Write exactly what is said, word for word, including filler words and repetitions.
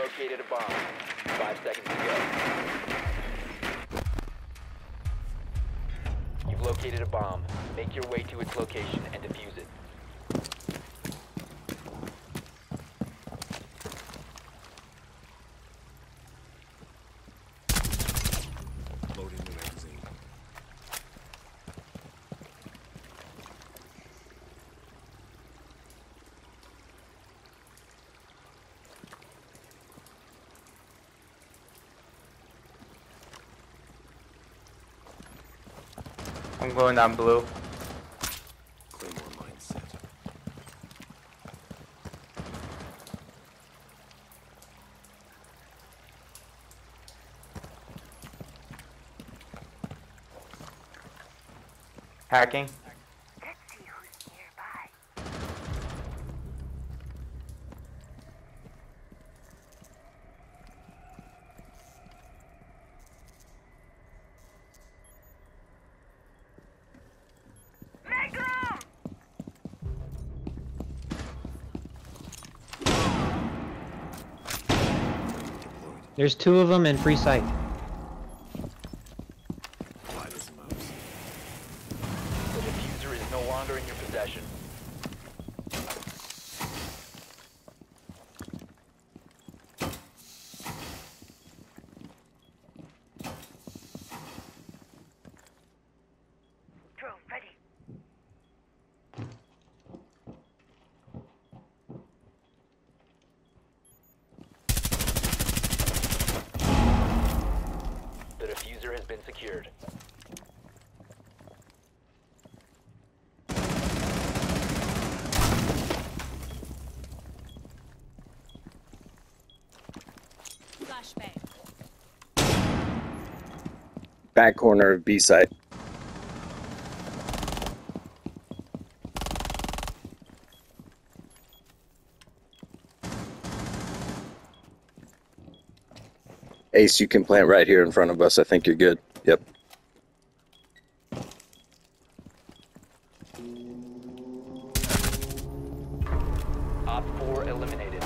located a bomb. Five seconds to go. You've located a bomb. Make your way to its location and defuse it. Loading the magazine. I'm going down blue. Claymore mindset. Hacking. Let's see who's nearby. Magnum! Deployed. There's two of them in free sight. Quiet as a mouse. The diffuser is no longer in your possession. Drone ready. The diffuser has been secured. Flashbang. Back corner of B site. Ace, you can plant right here in front of us. I think you're good. Yep. Op four eliminated.